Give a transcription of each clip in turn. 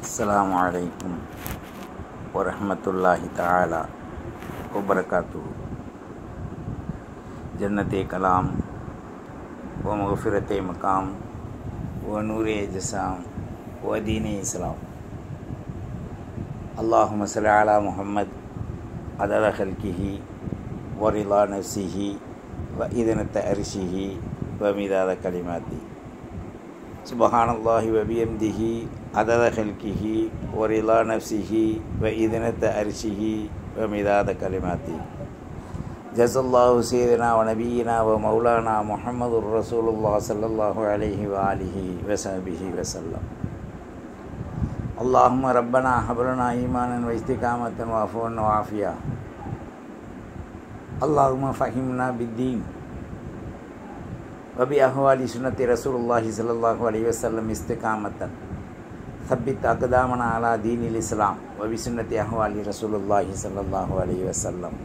அஸ்ஸலாமு அலைக்கும் வரஹ்மத்துல்லாஹி தஆலா வபரகாத்துஹு. ஜன்னத்தே கலாம் வ மக்ஃபிரத்தே மகாம் வ நூரே ஜஸாம் வ தீனே இஸ்லாம். அல்லாஹும்ம ஸல்லி அலா முஹம்மத் அதத ஹல்கிஹி வ ரிலா நஃப்ஸிஹி வ இதனத அர்ஷிஹி வ மிதாத கலிமாத்தி. சுப்ஹானல்லாஹி வ பிஹம்திஹி அதத ஹல்கிஹி வ ரிலா நஃப்ஸிஹி வ இதனத அர்ஷிஹி வ மிதாத கலிமாத்தி. ஜஸல்லாஹு சய்யிதனா வ நபியினா வ மௌலானா முஹம்மதுர் ரசூலுல்லாஹ் ஸல்லல்லாஹு அலைஹி வ ஆலிஹி வ ஸஹ்பிஹி வ ஸல்லம். அல்லாஹும்ம ரப்பனா ஹப்லனா ஈமானன் வ இஸ்திகாமத்தன் வ அஃவன் வ ஆஃபியா. அல்லாஹும்ம ஃபஹிம்னா பித்தீன் வபி அஹ்வாலி சுன்னத்தி ரசூலுல்லாஹி ஸல்லல்லாஹு அலைஹி வஸல்லம் இஸ்திகாமத்தன் சப்பித் அக்தாமனா அலா தீனில் இஸ்லாம் வபி சுன்னத்தி அஹ்வாலி ரசூலுல்லாஹி ஸல்லல்லாஹு அலைஹி வஸல்லம்.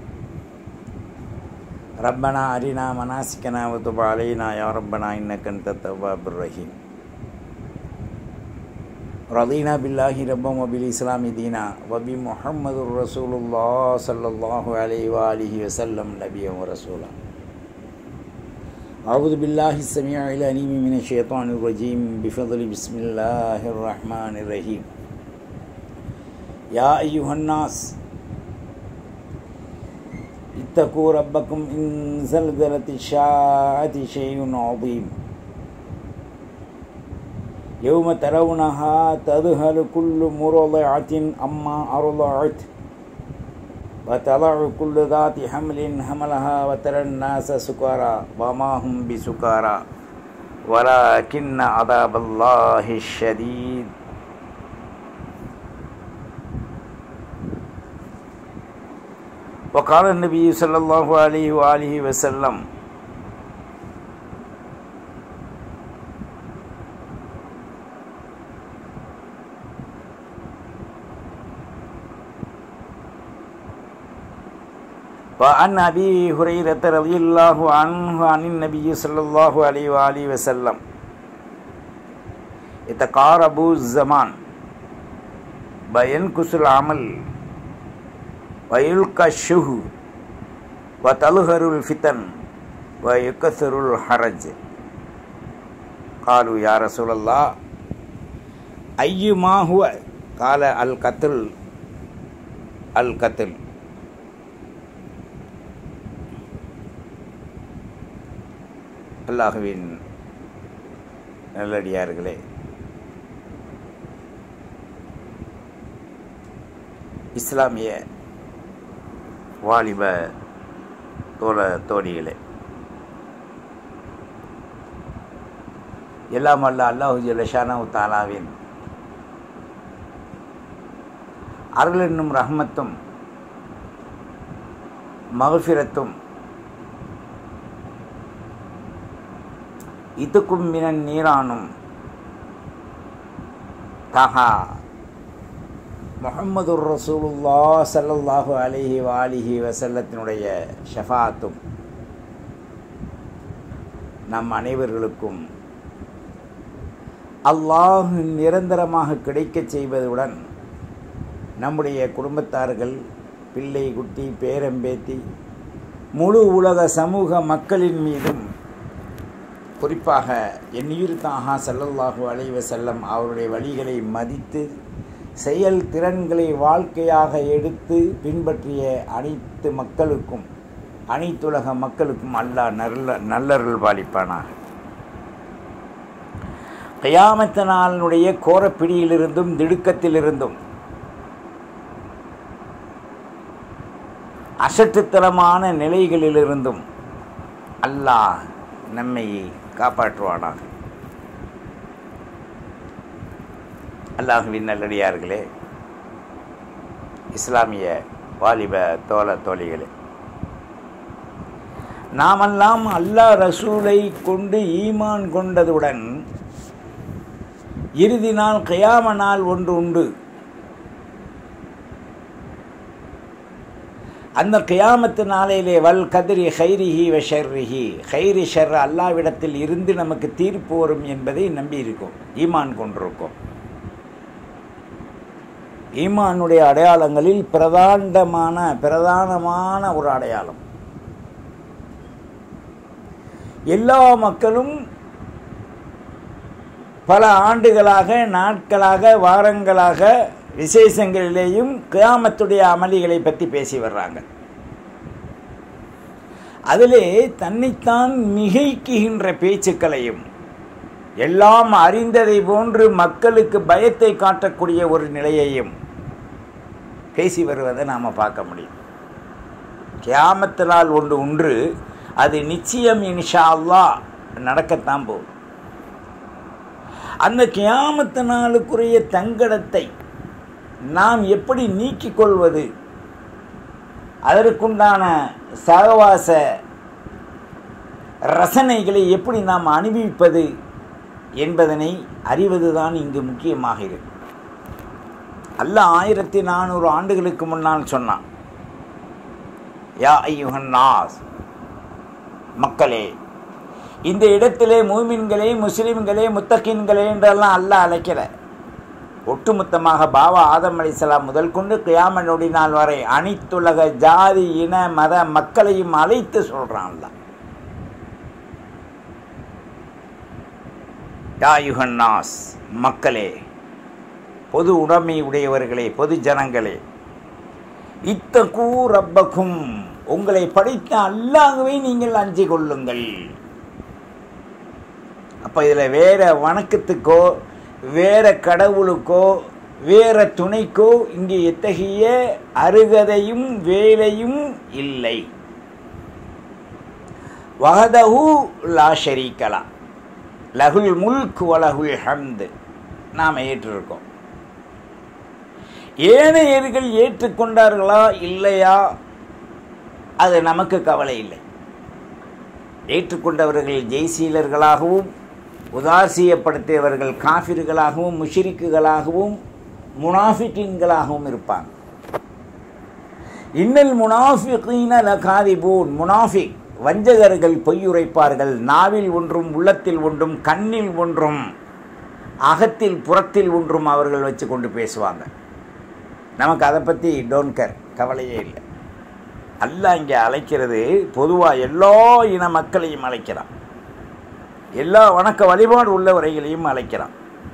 ரப்பனா அரினா மனாசிக்கனா வ துப் அலைனா யா ரப்பனா இன்னக அன்தத் தவ்வாபுர் ரஹீம். ரதீனா பில்லாஹி ரப்பன் வ பில் இஸ்லாமி தீனா வ பி முஹம்மதுர் ரசூலுல்லாஹ் ஸல்லல்லாஹு அலைஹி வ ஆலிஹி வஸல்லம் நபிய்யன் வ ரசூலா. أعوذ بالله السميع العليم من الشيطان الرجيم بفضل بسم الله الرحمن الرحيم. يا أيها الناس اتقوا ربكم إن زلزلة الساعة شيء عظيم يوم ترونها تذهل كل مرضعة عما أرضعت وتضع كل ذات حمل حملها وترى الناس سكارى وما هم بسكارى ولكن عذاب الله الشديد. وقال النبي صلى الله عليه وآله وسلم وعن أبي هريرة رضي الله عنه عن النبي صلى الله عليه وآله وسلم يتقارب الزمان وينقص العمل ويلقى الشه وتظهر الفتن ويكثر الحرج. قالوا يا رسول الله أيما هو؟ قال القتل. அல்லாஹுவின் நல்லடியார்களே, இஸ்லாமிய வாலிப தோழிகளே, எல்லாம் அல்ல அல்லாஹு ஜல்ல ஷானஹு தஆலாவின் அருள் என்னும் ரஹ்மத்தும் மக்ஃபிரத்தும் இதுக்கும் மினன் நீரானும் தஹா முஹம்மதுர் ரசூலுல்லாஹ் ஸல்லல்லாஹு அலைஹி வ ஆலிஹி வஸல்லத்தினுடைய ஷஃபாஅத்தும் நம் அனைவர்களுக்கும் அல்லாஹ் நிரந்தரமாக கிடைக்கச் செய்வதுடன் நம்முடைய குடும்பத்தார்கள், பிள்ளை குட்டி, பேரம்பேத்தி, முழு உலக சமூக மக்களின் மீதும், குறிப்பாக எண்ணுயிர் தாஹா ஸல்லல்லாஹு அலைஹி வஸல்லம் அவருடைய வழிகளை மதித்து செயல் திறன்களை வாழ்க்கையாக எடுத்து பின்பற்றிய அனைத்து மக்களுக்கும், அனைத்துலக மக்களுக்கும் அல்லாஹ் நல்லருள் பாலிப்பானாக. கியாமத் நாளினுடைய கோரப்பிடியிலிருந்தும் திடுக்கத்திலிருந்தும் அசட்டுத்தனமான நிலைகளிலிருந்தும் அல்லாஹ் நம்மை காப்பாற்றுவானாக. அல்லாஹுவின் நல்லடியார்களே, இஸ்லாமிய வாலிப தோழிகளே, நாமெல்லாம் அல்லாஹ் ரசூலை கொண்டு ஈமான் கொண்டதுடன் இறுதி நாள் கியாம நாள் ஒன்று உண்டு. அந்த கியாமத்து நாளையிலே வல் கதிரி ஹைரிஹி வ ஷர்ரிஹி, ஹைரி ஷர் அல்லாவிடத்தில் இருந்து நமக்கு தீர்ப்பு வரும் என்பதை நம்பி இருக்கோம், ஈமான் கொண்டிருக்கோம். ஈமானுடைய அடையாளங்களில் பிரதானமான ஒரு அடையாளம். எல்லா மக்களும் பல ஆண்டுகளாக, நாட்களாக, வாரங்களாக விசேஷங்களிலேயும் கியாமத்துடைய அமளிகளை பற்றி பேசி வர்றாங்க. அதிலே தன்னைத்தான் மிகைக்குகின்ற பேச்சுக்களையும், எல்லாம் அறிந்ததை போன்று மக்களுக்கு பயத்தை காட்டக்கூடிய ஒரு நிலையையும் பேசி வருவதை நாம் பார்க்க முடியும். கியாமத்தினால் ஒன்று அது நிச்சயம் இன்ஷா அல்லாஹ் நடக்கத்தான் போகும். அந்த கியாமத்து நாளுக்குரிய தங்கடத்தை நாம் எப்படி நீக்கிக் கொள்வது, அதற்குண்டான சகவாச ரசனைகளை எப்படி நாம் அனுபவிப்பது என்பதனை அறிவதுதான் இங்கு முக்கியமாக இருக்கு. அல்லாஹ் 1400 ஆண்டுகளுக்கு முன்னால் சொன்னான், யா அய்யுஹன் நாஸ், மக்களே. இந்த இடத்திலே மூமின்களே, முஸ்லிம்களே, முத்தகீன்களே என்றெல்லாம் அல்லாஹ் அழைக்கல. ஒட்டுமொத்தமாக பாபா ஆதம் அலைஹிஸ்ஸலாம் முதல் கொண்டு கியாமத் நொடி நாள் வரை அனைத்துலக ஜாதி, இன, மத மக்களையும் அழைத்து சொல்றான் அல்லாஹ். யா அய்யுஹன் நாஸ், மக்களே, பொது உடைமை உடையவர்களே, பொது ஜனங்களே, இத்தகு ரப்பக்கும், உங்களை படைத்த அல்லாஹ்வை நீங்கள் அஞ்சிக் கொள்ளுங்கள். அப்போ இதில் வேற வணக்கத்துக்கோ, வேற கடவுளுக்கோ, வேற துணைக்கோ இங்கே எத்தகைய அருகதையும் வேலையும் இல்லை. வஹதஹு லா ஷரீக லஹ், லஹுல் முல்க் வலஹுல் ஹம்து. நாம் ஏற்றிருக்கோம். ஏனையர்கள் ஏற்றுக்கொண்டார்களா இல்லையா அது நமக்கு கவலை இல்லை. ஏற்றுக்கொண்டவர்கள் ஜெய்சீலர்களாகவும், உதாசீயப்படுத்தியவர்கள் காஃபிர்களாகவும், முஷ்ரிக்குகளாகவும், முனாஃபிகீன்களாகவும் இருப்பாங்க. இன்னல் முனாஃபிகீன லகாதிபூன், முனாஃபிக் வஞ்சகர்கள் பொய்யுரைப்பார்கள். நாவில் ஒன்றும், உள்ளத்தில் ஒன்றும், கண்ணில் ஒன்றும், அகத்தில் புறத்தில் ஒன்றும் அவர்கள் வச்சு கொண்டு பேசுவாங்க. நமக்கு அதை பற்றி டோன்ட் கேர், கவலையே இல்லை. அல்லாஹ் இங்கே அழைக்கிறது பொதுவாக எல்லா இன மக்களையும் அழைக்கிறான், எல்லா வணக்க வழிபாடு உள்ளவரைகளையும் அழைக்கிறான்.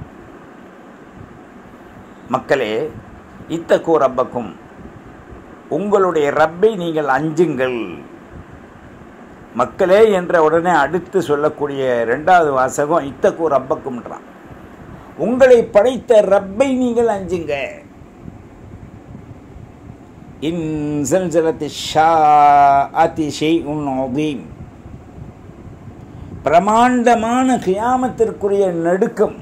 மக்களே, இத்தகு ரப்பக்கும், உங்களுடைய ரப்பை நீங்கள் அஞ்சுங்கள். மக்களே என்ற உடனே அடுத்து சொல்லக்கூடிய 2வது வாசகம் இத்தகு ரப்பக்கும்ன்றான். உங்களை படைத்த ரப்பை நீங்கள் அஞ்சுங்க. இன் ஸல்ஸலத்தி ஷாஅத்தி ஷைஉன் அதீம், பிரமாண்டமான கியாமத்திற்குரிய நடுக்கம்,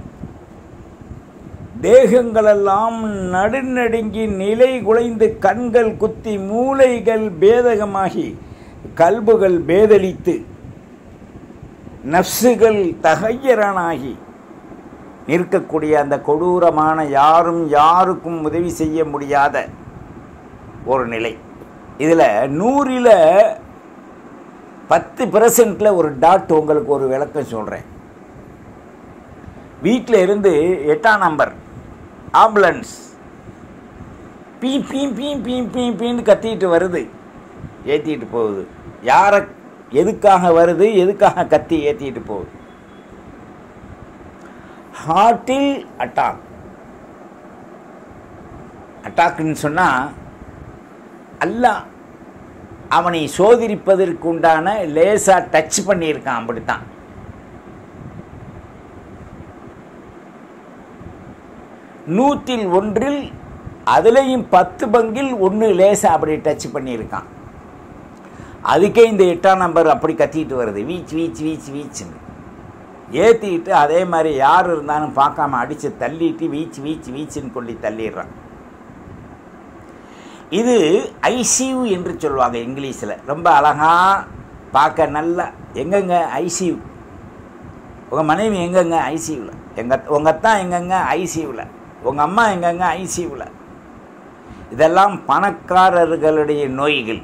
தேகங்களெல்லாம் நடுநடுங்கி நிலை குலைந்து, கண்கள் குத்தி, மூளைகள் பேதகமாகி, கல்புகள் பேதலித்து, நஃப்ஸுகள் தகையரானாகி நிற்கக்கூடிய அந்த கொடூரமான, யாரும் யாருக்கும் உதவி செய்ய முடியாத ஒரு நிலை. இதில் 100ல் 10% ஒரு டாட் உங்களுக்கு ஒரு விளக்கம் சொல்கிறேன். வீட்டில் இருந்து 8ஆம் நம்பர் ஆம்புலன்ஸ் பீ பீ பீ பீ பீ பீன்னு கத்திட்டு வருது, ஏற்றிட்டு போகுது. யாரை, எதுக்காக வருது, எதுக்காக கத்தி ஏற்றிட்டு போகுது? ஹார்ட்டில் அட்டாக்னு சொன்னால் அல்லாஹ் அவனை சோதிப்பதற்கு உண்டான லேசா டச் பண்ணியிருக்கான். அப்படித்தான் 100ல் 1 அதுலேயும் 10 பங்கில் 1 லேசா அப்படி டச் பண்ணியிருக்கான். அதுக்கே இந்த 8ஆம் நம்பர் அப்படி கத்திட்டு வருது, வீச் வீச் வீச் வீச்சுன்னு ஏற்றிட்டு. அதே மாதிரி யார் இருந்தாலும் பார்க்காம அடித்து தள்ளிட்டு வீச் வீச் வீச்சுன்னு கொண்டு தள்ளிடுறான். இது ஐசியூ என்று சொல்லுவாங்க இங்கிலீஷில். ரொம்ப அழகாக பார்க்க நல்லா. எங்கெங்க ஐசியூ? உங்கள் மனைவி எங்கெங்க ஐசியூவில்? உங்கள் அத்தா எங்கெங்க ஐசியூவில்? உங்கள் அம்மா எங்கெங்க ஐசியூவில்? இதெல்லாம் பணக்காரர்களுடைய நோய்கள்.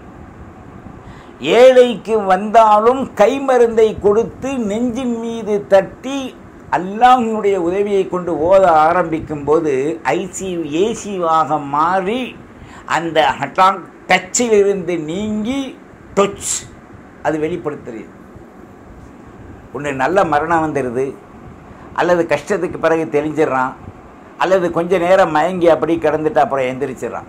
ஏழைக்கு வந்தாலும் கைமருந்தை கொடுத்து நெஞ்சின் மீது தட்டி அல்லாஹ்வுடைய உதவியை கொண்டு ஓத ஆரம்பிக்கும் போது ஐசியூ ஏசிவாக மாறி அந்த ஹட்டாங் டச்சிலிருந்து நீங்கி டொச் அது வெளிப்படுத்துறது. ஒன்று நல்ல மரணம் வந்துடுது, அல்லது கஷ்டத்துக்கு பிறகு தெளிஞ்சிடறான், அல்லது கொஞ்ச நேரம் மயங்கி அப்படி கிடந்துட்டு அப்புறம் எந்திரிச்சிடறான்.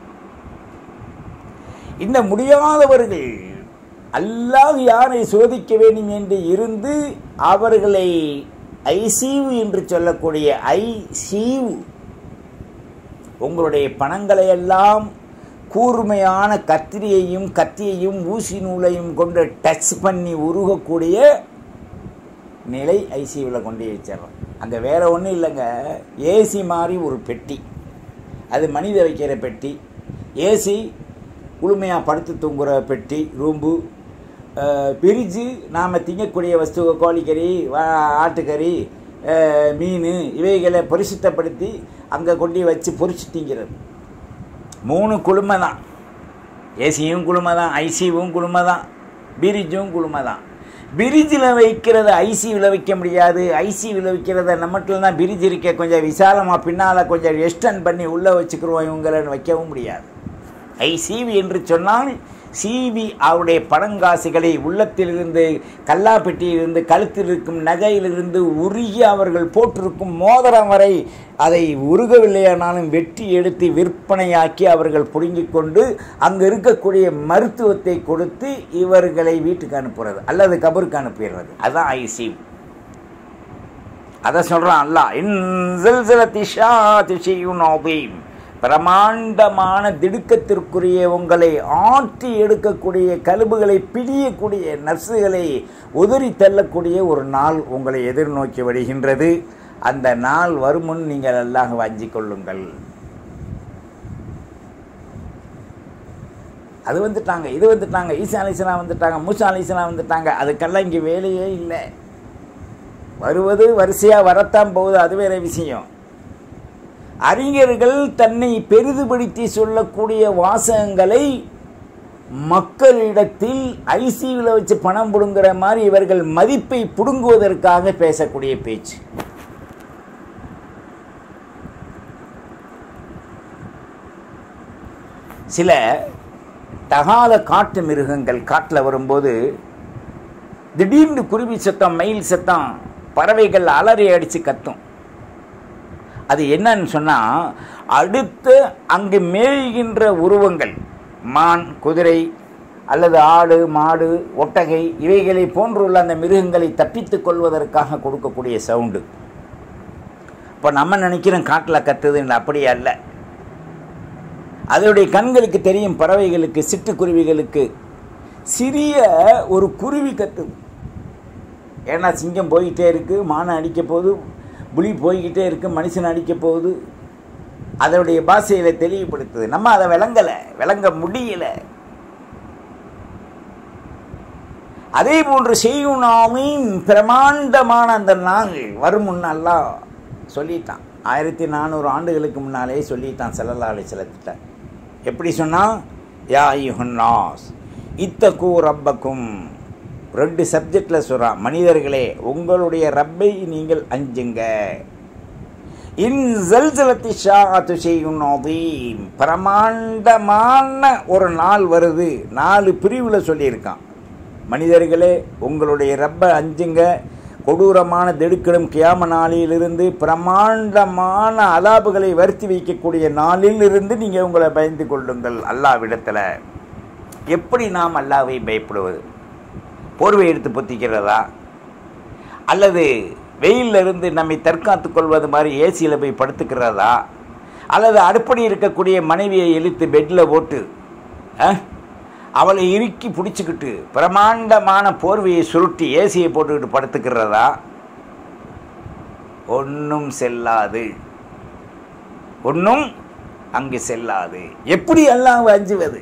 இந்த முடியாதவர்கள் அல்லாஹ் யாரை சோதிக்க வேண்டும் என்று இருந்து அவர்களை ஐசியூ என்று சொல்லக்கூடிய ஐசியூ உங்களுடைய பணங்களை எல்லாம் கூர்மையான கத்தியையும் ஊசி நூலையும் கொண்டு டச் பண்ணி உருகக்கூடிய நிலை ஐசியூவில் கொண்டு வச்சிடறோம். அங்கே வேற ஒன்றும் இல்லைங்க, ஏசி மாதிரி ஒரு பெட்டி, அது மனித வைக்கிற பெட்டி. ஏசி குளுமையாக படுத்து தூங்குகிற பெட்டி, ரூம்பு. பிரிட்ஜு நாம் திங்கக்கூடிய வஸ்து, கோழிக்கறி, ஆட்டுக்கறி, மீன் இவைகளை பரிசுத்தப்படுத்தி அங்கே கொண்டு வச்சு பொரிச்சு திங்கிறது. 3 குளுமை தான். ஏசியும் குளுமை தான், ஐசியும் குளுமை தான், பிரிட்ஜும் குளுமை தான். பிரிட்ஜில் வைக்கிறத ஐசியூவில் வைக்க முடியாது, ஐசியூவில் வைக்கிறத நம்மட்டில் தான் பிரிட்ஜ் இருக்க கொஞ்சம் விசாலமாக பின்னால் கொஞ்சம் எக்ஸ்டெண்ட் பண்ணி உள்ளே வச்சுக்கிறோம் இவங்களன்னு வைக்கவும் முடியாது. ஐசிவி என்று சொன்னால் சிவி அவருடைய பணங்காசுகளை உள்ளத்திலிருந்து, கல்லாப்பெட்டியிலிருந்து, கழுத்தில் இருக்கும் நகையிலிருந்து உருகி அவர்கள் போட்டிருக்கும் மோதிரம் வரை அதை உருகவில்லையானாலும் வெட்டி எடுத்து விற்பனையாக்கி அவர்கள் புடுங்கிக் கொண்டு அங்கே இருக்கக்கூடிய மருத்துவத்தை கொடுத்து இவர்களை வீட்டுக்கு அனுப்புறது அல்லது கபருக்கு அனுப்பிடுறது. அதுதான் ஐசிவி. அதை சொல்கிறான் அல்லாஹ், பிரமாண்டமான திடுக்கத்திற்குரிய உங்களை ஆற்றி எடுக்கக்கூடிய, கழுபுகளை பிடியக்கூடிய, நர்சுகளை உதறி தள்ளக்கூடிய ஒரு நாள் உங்களை எதிர்நோக்கி வருகின்றது. அந்த நாள் வரும் முன் நீங்கள் அல்லாஹ் வஞ்சிக் கொள்ளுங்கள். அது வந்துட்டாங்க, இது வந்துட்டாங்க, ஈசா அலைஹிஸ்ஸலாம் வந்துட்டாங்க, மூசா அலைஹிஸ்ஸலாம் வந்துட்டாங்க, அதுக்கெல்லாம் இங்கே வேலையே இல்லை. வருவது வரிசையாக வரத்தான் போகுது, அது வேற விஷயம். அறிஞர்கள் தன்னை பெரிதுபடுத்தி சொல்லக்கூடிய வாசகங்களை மக்களிடத்தில் ஐசியூவில் வச்சு பணம் புடுங்குற மாதிரி இவர்கள் மதிப்பை புடுங்குவதற்காக பேசக்கூடிய பேச்சு. சில தகாத காட்டு மிருகங்கள் காட்டில் வரும்போது திடீர்னு குருவி சத்தம், மயில் சத்தம், பறவைகள் அலறி அடித்து கத்தும். அது என்னன்னு சொன்னால், அடுத்து அங்கு மேய்கின்ற உருவங்கள், மான், குதிரை அல்லது ஆடு, மாடு, ஒட்டகை இவைகளை போன்றுள்ள அந்த மிருகங்களை தப்பித்துக் கொள்வதற்காக கொடுக்கக்கூடிய சவுண்டு. இப்போ நம்ம நினைக்கிறோம் காட்டில் கத்துதுன்னு, அப்படி அல்ல. அதனுடைய கண்களுக்கு தெரியும், பறவைகளுக்கு, சிட்டுக்குருவிகளுக்கு சிறிய ஒரு குருவி கத்துது. ஏன்னா சிங்கம் போய்கிட்டே இருக்குது, மானை அடிக்க போகுது, புலி போய்கிட்டே இருக்கு, மனுஷன் அடிக்க போகுது. அதனுடைய பாஷையில் தெளிவுபடுத்துது. நம்ம அதை விளங்க முடியல. அதே போன்று செய்யுனாமின் பிரமாண்டமான அந்த நாள் வரும் முன்னெல்லாம் சொல்லிட்டான். 1400 ஆண்டுகளுக்கு முன்னாலே சொல்லிட்டான் ஸல்லல்லாஹு அலைஹி வஸல்லம். எப்படி சொன்னால், யா அய்யுஹன்னாஸ் இத்தகு ரப்பக்கும். 2 சப்ஜெக்டில் சொல்கிறான், மனிதர்களே உங்களுடைய ரப்பை நீங்கள் அஞ்சுங்க. இன் ஸல்ஸலத்தி ஷாஅத்து ஷைஉன் அதீம். பிரமாண்டமான ஒரு நாள் வருது. 4 பிரிவில் சொல்லியிருக்கான். மனிதர்களே உங்களுடைய ரப்பை அஞ்சுங்க. கொடூரமான திடுக்கிடும் கியாம நாளிலிருந்து, பிரமாண்டமான அலாபுகளை வருத்தி வைக்கக்கூடிய நாளில் இருந்து நீங்கள் உங்களை பயந்து கொள்ளுங்கள் அல்லாஹ்விடத்தில். எப்படி நாம் அல்லாஹ்வை பயப்படுவது? போர்வை எடுத்து பொத்திக்கிறதா, அல்லது வெயிலில் இருந்து நம்மை தற்காத்து கொள்வது மாதிரி ஏசியில் போய் படுத்துக்கிறதா, அல்லது அடுப்படி இருக்கக்கூடிய மனைவியை இழுத்து பெட்டில் போட்டு அவளை இறுக்கி பிடிச்சிக்கிட்டு பிரமாண்டமான போர்வையை சுருட்டி ஏசியை போட்டுக்கிட்டு படுத்துக்கிறதா? ஒன்றும் செல்லாது, ஒன்றும் அங்கு செல்லாது. எப்படி எல்லாம் அஞ்சுவது?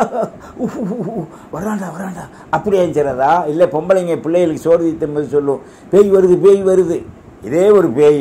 வராண்டா அப்படி அஞ்சுறதா? இல்லை பொம்பளைங்க பிள்ளைகளுக்கு சோறு தீர்த்து சொல்லும், பேய் வருது பேய் வருது. இதே ஒரு பேய்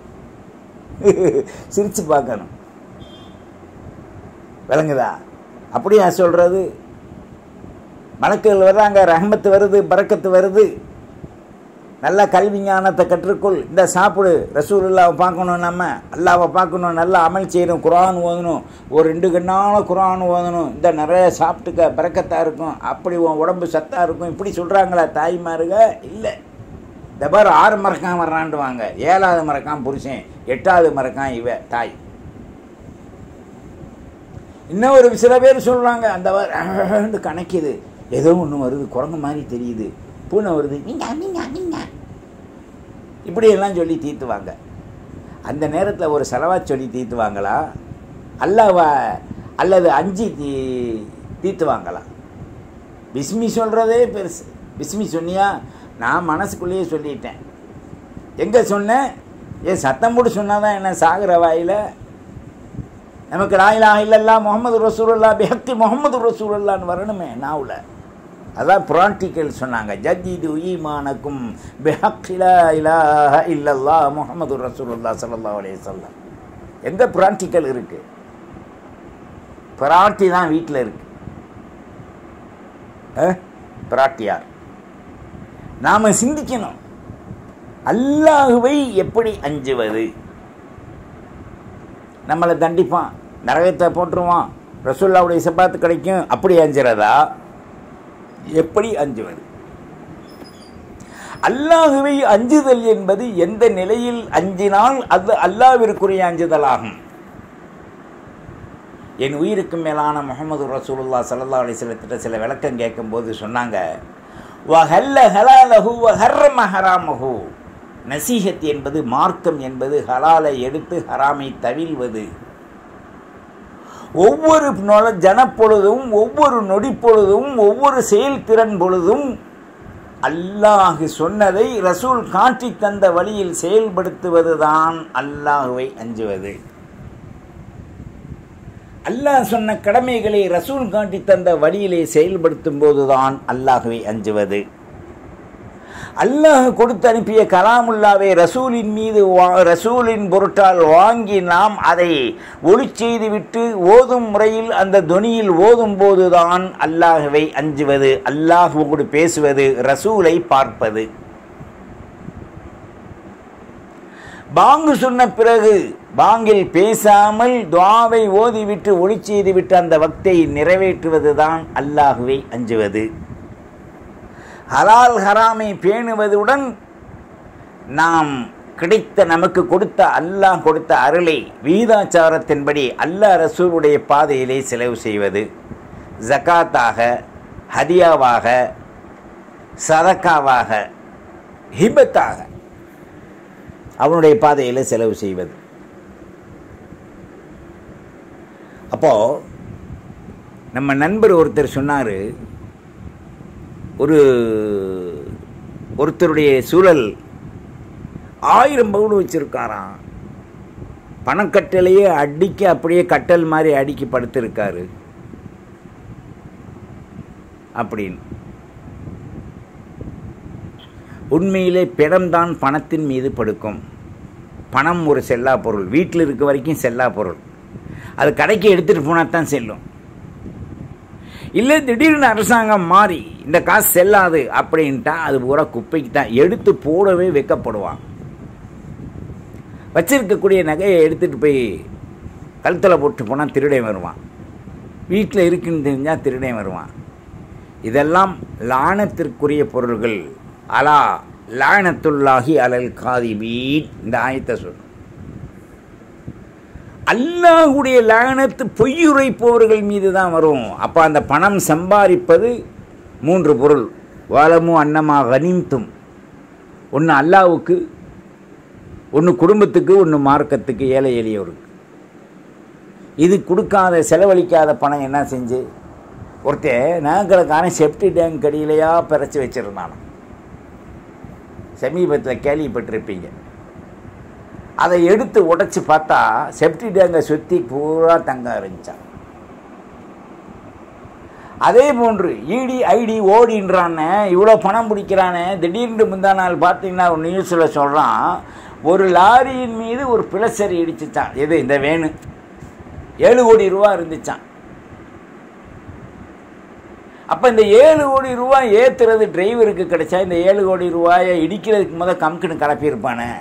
சிரிச்சு பார்க்கணும், விளங்குதா? அப்படியா சொல்றது? மலக்குகள் வர்றாங்க, ரஹ்மத்து வருது, பரக்கத்து வருது. நல்ல கல்வி ஞானத்தை கற்றுக்கொள், இந்த சாப்பிடு, ரசூலுல்லாவை பார்க்கணும், நம்ம அல்லாவை பார்க்கணும், நல்லா அமல் செய்யணும், குர்ஆன் ஓதணும், ஒரு 2 கண்ணான குர்ஆன் ஓதணும், இந்த நிறைய சாப்பிட்டுக்க பரக்கத்தாக இருக்கும், அப்படி உன் உடம்பு சத்தாக இருக்கும், இப்படி சொல்கிறாங்களா தாய்மாருங்க? இல்லை. இந்த பாரு 6 மரக்கான் வர்றான்டுவாங்க, 7வது மரக்கான் புருஷன், 8வது மரக்கான் இவ தாய். இன்னும் ஒரு சில பேர் சொல்கிறாங்க, அந்த கணக்குது, ஏதோ ஒன்று வருது, குரங்கு மாதிரி தெரியுது, பூனை வருது, இப்படியெல்லாம் சொல்லி தீர்த்துவாங்க. அந்த நேரத்தில் ஒரு செலவாத் சொல்லி தீர்த்துவாங்களா, அல்லாவா அல்லது அஞ்சு தீர்த்துவாங்களா? பிஸ்மி சொல்கிறதே பெருசு. பிஸ்மி சொன்னியா? நான் மனசுக்குள்ளேயே சொல்லிட்டேன். எங்கே சொன்னேன்? ஏன் சத்தம் போட்டு சொன்னாதான் என்ன சாகிற வாயில்? நமக்கு லா இலாஹ இல்லல்லாஹ் முஹம்மது ரசூலுல்லாஹ் பிஹக்கி முஹம்மது ரசூலுல்லாஹ்னு வரணுமே நாவில். அதான் பிராக்டிக்கல் சொன்னாங்க, ஜதீது ஈமானக்கும் பிஹக்கி லா இலாஹ இல்லல்லாஹ் முஹம்மது ரசூலுல்லாஹ் ஸல்லல்லாஹு அலைஹி வஸல்லம். எங்கே பிராக்டிக்கல் இருக்குது? பிராட்டி தான் வீட்டில் இருக்கு. பிராட்டியார் நாம் சிந்திக்கணும், அல்லாஹுவை எப்படி அஞ்சுவது? நம்மளை தண்டிப்பான், நரகத்தை போட்டுருவான், ரசூலுல்லாஹ்வுடைய சபாத்து கிடைக்கும், அப்படி அஞ்சுறதா? எப்படி அஞ்சுவது? அல்லாஹுவை அஞ்சுதல் என்பது எந்த நிலையில் அஞ்சினால் அது அல்லாஹ்விற்குரிய அஞ்சுதலாகும். என் உயிருக்கும் மேலான முஹம்மது ரசூலுல்லாஹ் ஸல்லல்லாஹு அலைஹி வஸல்லம் சில விளக்கம் கேட்கும்போது சொன்னாங்க, வஹல்ல ஹலாலஹு வஹர்ரம ஹராமஹு. நசீஹத் என்பது, மார்க்கம் என்பது ஹலாலை எடுத்து ஹராமை தவிழ்வது. ஒவ்வொரு ஜனப்பொழுதும், ஒவ்வொரு நொடி பொழுதும், ஒவ்வொரு செயல்திறன் பொழுதும் அல்லாஹ் சொன்னதை ரசூல் காட்டி தந்த வழியில் செயல்படுத்துவதுதான் அல்லாஹுவை அஞ்சுவது. அல்லாஹ் சொன்ன கடமைகளை ரசூல் காட்டி தந்த வழியிலே செயல்படுத்தும் போதுதான் அல்லாஹுவை அஞ்சுவது. அல்லாஹ் கொடுத்து அனுப்பிய கலாமுல்லாவை ரசூலின் மீது ரசூலின் பொருட்டால் வாங்கி நாம் அதை ஒளி செய்துவிட்டு ஓதும் முறையில் அந்த தொனியில் ஓதும் போதுதான் அல்லாஹுவை அஞ்சுவது, அல்லாஹுவோடு பேசுவது, ரசூலை பார்ப்பது. பாங்கு சொன்ன பிறகு பாங்கில் பேசாமல் துஆவை ஓதிவிட்டு ஒளி செய்துவிட்டு அந்த வக்தை நிறைவேற்றுவதுதான் அல்லாஹுவை அஞ்சுவது. ஹலால் ஹராமை பேணுவதுடன் நாம் நமக்கு கொடுத்த அல்லாஹ் கொடுத்த அருளை வீதாச்சாரத்தின்படி அல்லாஹ் ரசூலுடைய பாதையிலே செலவு செய்வது, ஜகாத்தாக, ஹதியாவாக, சதக்காவாக, ஹிபத்தாக அவனுடைய பாதையில் செலவு செய்வது. அப்போது நம்ம நண்பர் ஒருத்தர் சொன்னார், ஒருத்தருடைய சூழல் 1000 பவுன் வச்சுருக்காராம், பணக்கட்டளையே அடிக்க அப்படியே கட்டல் மாதிரி அடிக்கி படுத்திருக்காரு அப்படின்னு. உண்மையிலே பிணம்தான் பணத்தின் மீது படுக்கும். பணம் ஒரு செல்லா பொருள், வீட்டில் இருக்க வரைக்கும் செல்லா பொருள், அது கடைக்கு எடுத்துகிட்டு போனால் தான் செல்லும். இல்லை திடீர்னு அரசாங்கம் மாறி இந்த காசு செல்லாது அப்படின்ட்டா அது பூரா குப்பைக்கு தான், எடுத்து போடவே வைக்கப்படுவான். வச்சிருக்கக்கூடிய நகையை எடுத்துகிட்டு போய் கழுத்தில் போட்டு போனால் திருடே வருவான், வீட்டில் இருக்குன்னு தெரிஞ்சால் திருடே வருவான். இதெல்லாம் லானத்திற்குரிய பொருள்கள். அலா லானத்துல்லாஹி அலல் காதிபீன், இந்த ஆயத்தை சொல்லும். அல்லாஹுடைய லானத்து பொய்யுரைப்பவர்கள் மீது தான் வரும். அப்போ அந்த பணம் சம்பாதிப்பது 3 பொருள். வாலமு அன்னமா கனிம்தும், ஒன்று அல்லாஹ்வுக்கு, ஒன்று குடும்பத்துக்கு, ஒன்று மார்க்கத்துக்கு, ஏழை எளியோருக்கு. இது கொடுக்காத செலவழிக்காத பணம் என்ன செஞ்சு ஒருத்தன் நகைக்கடைக்காரன் செப்டி டேங்க் அடியிலையா பிறச்சி வச்சுருந்தானோ, சமீபத்தில் கேள்விப்பட்டிருப்பீங்க. அதை எடுத்து உடைச்சி பார்த்தா செப்டி டேங்கை சுற்றி பூரா தங்கம் இருந்துச்சான். அதே போன்று இடி ஐடி ஓடின்றானே, இவ்வளோ பணம் பிடிக்கிறானே, திடீர்னு முந்தா நாள் பார்த்தீங்கன்னா ஒரு நியூஸில் சொல்கிறான், ஒரு லாரியின் மீது ஒரு பிளஸர் இடிச்சிச்சான். எது இந்த வேணு 7 கோடி ரூபா இருந்துச்சான். அப்போ இந்த 7 கோடி ரூபாய் ஏற்றுறது டிரைவருக்கு கிடைச்சா இந்த 7 கோடி ரூபாயை இடிக்கிறதுக்கு கம்குன்னு கிளப்பியிருப்பானே.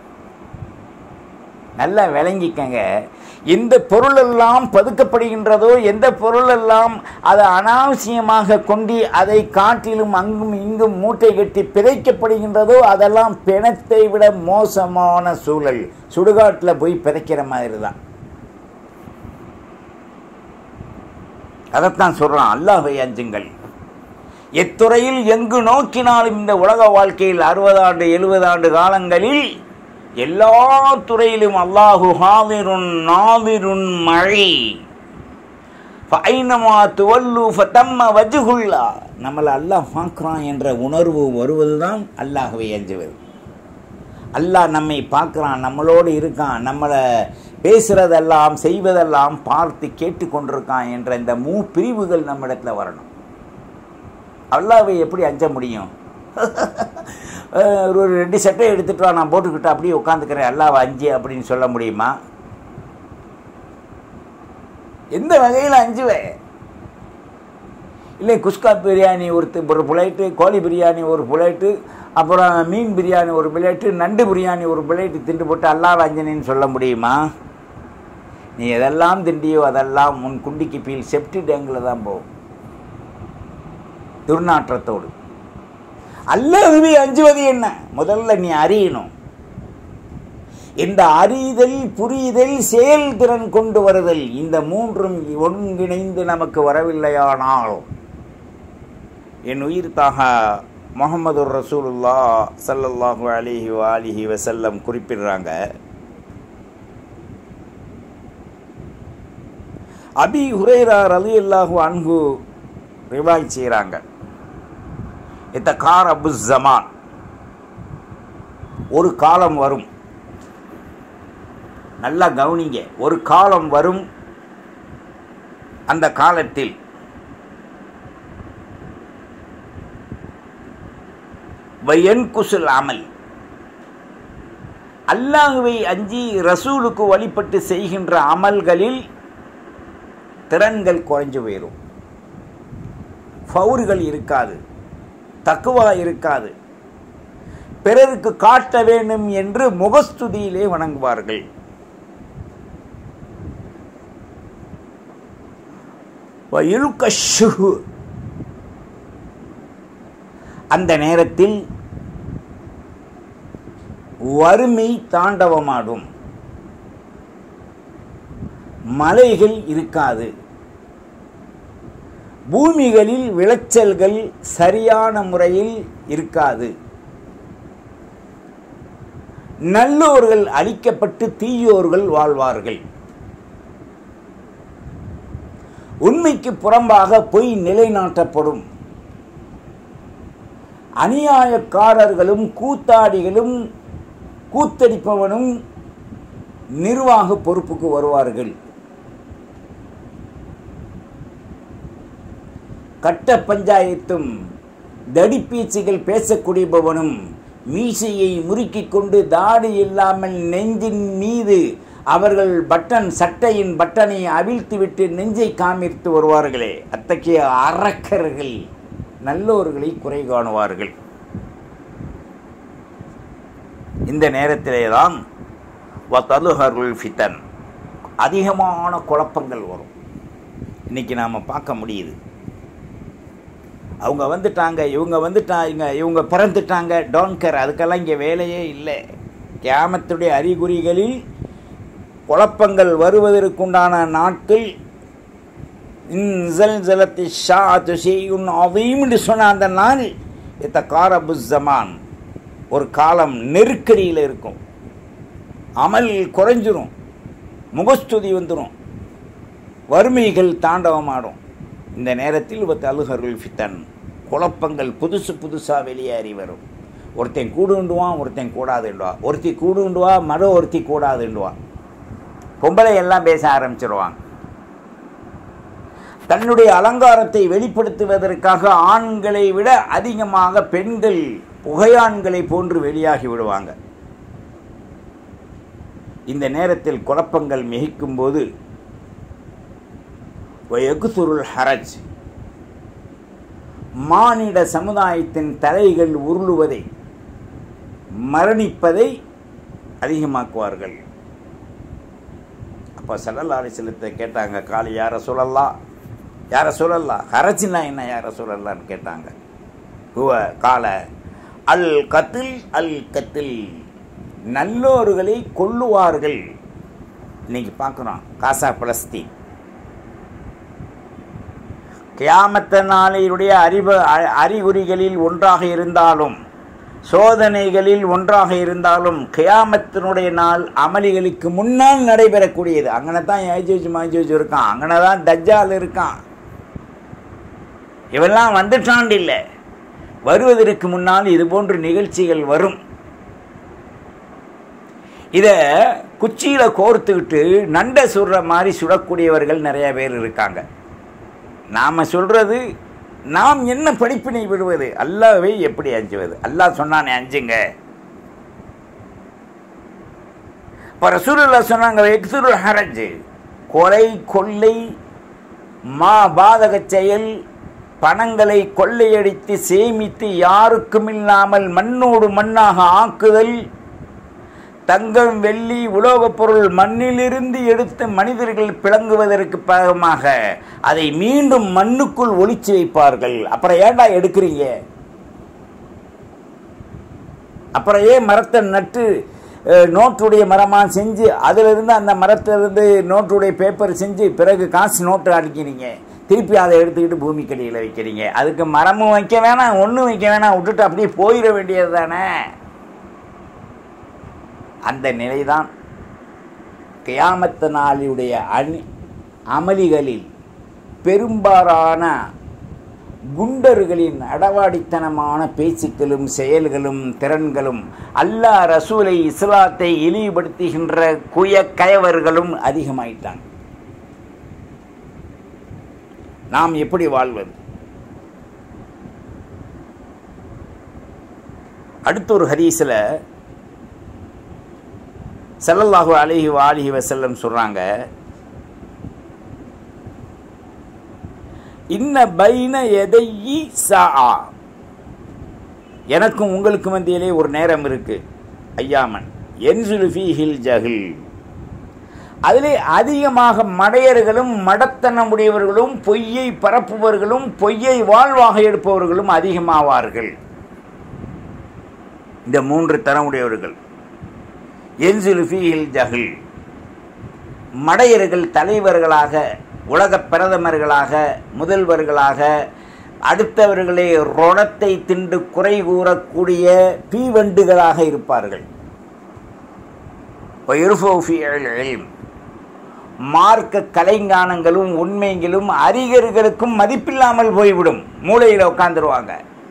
நல்லா விளங்கிக்கங்க. எந்த பொருளெல்லாம் பதுக்கப்படுகின்றதோ, எந்த பொருளெல்லாம் அதை அனாவசியமாக கொண்டு அதை காட்டிலும் அங்கும் இங்கும் மூட்டை கட்டி பிதைக்கப்படுகின்றதோ அதெல்லாம் பிணத்தை விட மோசமான சூழல். சுடுகாட்டில் போய் பிதைக்கிற மாதிரி தான். அதைத்தான் சொல்றான், அல்லாஹ்வை அஞ்சுங்கள். எத்துறையில் எங்கு நோக்கினாலும் இந்த உலக வாழ்க்கையில் 60 ஆண்டு 70 ஆண்டு காலங்களில் எல்லா துறையிலும் அல்லாஹு ஹாதிருன் நாதிருன் மழை ஃபைனமா துவல்லு ஃபதம்ம வஜ்ஹுல்லா. நம்மளை அல்லாஹ் பார்க்குறான் என்ற உணர்வு வருவதுதான் அல்லாஹ்வை அஞ்சுவது. அல்லாஹ் நம்மை பார்க்குறான், நம்மளோடு இருக்கான், நம்மளை பேசுகிறதெல்லாம் செய்வதெல்லாம் பார்த்து கேட்டு கொண்டிருக்கான் என்ற இந்த பிரிவுகள் நம்மிடத்தில் வரணும். அல்லாஹ்வை எப்படி அஞ்ச முடியும்? ஒரு 2 சட்டை எடுத்துட்டு நான் போட்டுக்கிட்டு அப்படியே உட்காந்துக்கிறேன் அல்லாஹ்வை அஞ்சு அப்படின்னு சொல்ல முடியுமா? எந்த வகையில் அஞ்சுவேன்? இல்லை, குஸ்கா பிரியாணி ஒரு பிளேட்டு, கோழி பிரியாணி ஒரு பிளேட்டு, அப்புறம் மீன் பிரியாணி ஒரு பிளேட்டு, நண்டு பிரியாணி ஒரு பிளேட்டு திண்டு போட்டு அல்லாஹ்வை அஞ்சனின்னு சொல்ல முடியுமா? நீ எதெல்லாம் திண்டியோ அதெல்லாம் உன் குண்டிக்கு பீல் செப்டி டேங்கில் தான் போகும், துர்நாற்றத்தோடு. அல்லாஹ்வை அஞ்சுவது என்ன? முதல்ல நீ அறியணும். இந்த அறிதல், புரிதல், செயல்திறன் கொண்டு வருதல், இந்த 3ம் ஒருங்கிணைந்து நமக்கு வரவில்லையானால் என் உயிர் தாக முஹம்மது ரசூலுல்லாஹ் ஸல்லல்லாஹு அலைஹி வஆலிஹி வஸல்லம் குறிப்பிடுறாங்க. அபி ஹுரைரா ரலியல்லாஹு அன்ஹு ரிவாய் செய்கிறாங்க. இத்தகார் அபு ஜமான், ஒரு காலம் வரும், நல்லா கவனிங்க, ஒரு காலம் வரும், அந்த காலத்தில் வயன்குசுல் அமல், அல்லாஹ்வை அஞ்சி ரசூலுக்கு வழிபட்டு செய்கின்ற அமல்களில் திறன்கள் குறைஞ்சு போயிடும், ஃபவுர்கள் இருக்காது, தக்குவா இருக்காது, பிறருக்கு காட்ட வேண்டும் என்று முகஸ்துதியிலே வணங்குவார்கள். அந்த நேரத்தில் வறுமை தாண்டவமாடும், மலைகள் இருக்காது, பூமிகளில் விளைச்சல்கள் சரியான முறையில் இருக்காது, நல்லோர்கள் அழிக்கப்பட்டு தீயோர்கள் வாழ்வார்கள், உண்மைக்கு புறம்பாக பொய் நிலைநாட்டப்படும், அநியாயக்காரர்களும் கூத்தாடிகளும் கூத்தடிப்பவனும் நிர்வாக பொறுப்புக்கு வருவார்கள், கட்ட பஞ்சாயத்தும் தடிப்பீச்சுகள் பேசக்கூடியவனும் மீசையை முறுக்கிக் கொண்டு தாடி இல்லாமல் நெஞ்சின் மீது அவர்கள் சட்டையின் பட்டனை அவிழ்த்துவிட்டு நெஞ்சை காமித்து வருவார்களே, அத்தகைய அரக்கர்கள் நல்லோர்களை குறை காணுவார்கள். இந்த நேரத்திலேதான் வதலுஹருல் ஃபிதன், அதிகமான குழப்பங்கள் வரும். இன்னைக்கு நாம் பார்க்க முடியுது. அவங்க வந்துட்டாங்க, இவங்க வந்துட்டாங்க, இவங்க பிறந்துட்டாங்க, டோன்ட் கேர், அதுக்கெல்லாம் இங்கே வேலையே இல்லை. கியாமத்துடைய அறிகுறிகளில் குழப்பங்கள் வருவதற்குண்டான நாட்கள் சொன்ன அந்த நாள் இத்தகாரபு ஜமான், ஒரு காலம் நெருக்கடியில் இருக்கும், அமல் குறைஞ்சிரும், முகஸ்துதி வந்துடும், வறுமைகள் தாண்டவமாடும். இந்த நேரத்தில் அலுஹருல் ஃபிதன், குழப்பங்கள் புதுசாக வெளியேறி வரும். ஒருத்தன் கூடுண்டுவான், ஒருத்தன் கூடாதுண்டுவான், ஒருத்தி கூடுண்டுவா, ஒருத்தி கூடாதுண்டுவான். பொம்பளை எல்லாம் பேச ஆரம்பிச்சிருவாங்க. தன்னுடைய அலங்காரத்தை வெளிப்படுத்துவதற்காக ஆண்களை விட அதிகமாக பெண்கள் புகையான்களை போன்று வெளியாகி விடுவாங்க. இந்த நேரத்தில் குழப்பங்கள் மிகைக்கும் போது வயகுசுருல் ஹரஜ், மானிட சமுதாயத்தின் தலைகள் உருளுவதை, மரணிப்பதை அதிகமாக்குவார்கள். அப்போ ஸல்லல்லாஹு அலைஹி வஸல்லம் கேட்டாங்க, காலி யார சொல்லலாம் ஹரஜினா என்ன யார சொல்லலான்னு கேட்டாங்க. ஹுவ கால அல் கத்தில் நல்லோர்களை கொல்லுவார்கள். இன்னைக்கு பார்க்குறோம் காசா பலஸ்தீன். கியாமத் நாளையுடைய அறிகுறிகளில் ஒன்றாக இருந்தாலும், சோதனைகளில் ஒன்றாக இருந்தாலும், கியாமத்தினுடைய நாள் அமலிகளுக்கு முன்னால் நடைபெறக்கூடியது. அங்கன தான் யாஜூஜ் மாஜூஜ் இருக்கான், அங்கன தான் தஜ்ஜால் இருக்கான். இவெல்லாம் வந்துட்டான் இல்லை, வருவதற்கு முன்னால் இது போன்ற நிகழ்ச்சிகள் வரும். இதை குச்சியில் கோர்த்துக்கிட்டு நண்டை சுடுற மாதிரி சுடக்கூடியவர்கள் நிறைய பேர் இருக்காங்க. நாம் சொல்கிறது, நாம் என்ன படிப்பினை விடுவது? அல்லாஹ்வை எப்படி அஞ்சுவது? அல்லாஹ் சொன்னானே அஞ்சுங்க. இப்போ ரசூலுல்லாஹ் சொன்னாங்க, எக்ஸுருல் ஹரஜ், கொலை கொள்ளை பாதக செயல், பணங்களை கொள்ளையடித்து சேமித்து யாருக்கும் இல்லாமல் மண்ணோடு மண்ணாக ஆக்குதல், தங்கம் வெள்ளி உலோகப் பொருள் மண்ணிலிருந்து எடுத்து மனிதர்கள் பிளங்குவதற்கு பாகமாக அதை மீண்டும் மண்ணுக்குள் ஒளிச்சு வைப்பார்கள். அப்புறம் ஏண்டா எடுக்கிறீங்க? அப்புறம் ஏன் மரத்தை நட்டு நோட்டுடைய மரமாக செஞ்சு அதிலிருந்து அந்த மரத்திலிருந்து நோட்டுடைய பேப்பர் செஞ்சு பிறகு காசு நோட்டு அடிக்கிறீங்க, திருப்பி அதை எடுத்துக்கிட்டு பூமிக்கடியில் வைக்கிறீங்க? அதுக்கு மரமும் வைக்க வேணாம், ஒன்றும் வைக்க வேணாம், விட்டுட்டு அப்படியே போயிட வேண்டியது தானே. அந்த நிலைதான் கியாமத் நாளுடைய அமலிகளில் பெரும்பாலான குண்டர்களின் அடவாடித்தனமான பேச்சுக்களும் செயல்களும் திறன்களும், அல்லாஹ் ரசூலை இஸ்லாத்தை இழிவுபடுத்துகின்ற கயவர்களும் அதிகமாயிட்டாங்க. நாம் எப்படி வாழ்வது? அடுத்த ஒரு ஹதீஸில் ஸல்லல்லாஹு அலைஹி வஸல்லம் சொல்றாங்க, இன்ன பைன யதையி ஸஆ, எனக்கும் உங்களுக்கு மத்தியிலே ஒரு நேரம் இருக்கு, ஐயாமன் யன்ஸுலு ஃபீஹில் ஜஹில், அதிலே அதிகமாக மடையர்களும் மடத்தனமுடையவர்களும் பொய்யை பரப்புபவர்களும் பொய்யை வாழ்வாக எடுப்பவர்களும் அதிகமாவார்கள். இந்த மூன்று தரமுடையவர்கள். யன்ஸுலு ஃபீஹில் ஜஹில், மடையர்கள் தலைவர்களாக, உலக பிரதமர்களாக, முதல்வர்களாக, அடுத்தவர்களே ரோணத்தை திண்டு குறை கூறக்கூடிய பீவண்டுகளாக இருப்பார்கள். மார்க்க கலைஞானங்களும் உண்மைகளும் அறிஞர்களுக்கும் மதிப்பில்லாமல் போய்விடும். மூளையில் உட்கார்ந்துருவாங்க.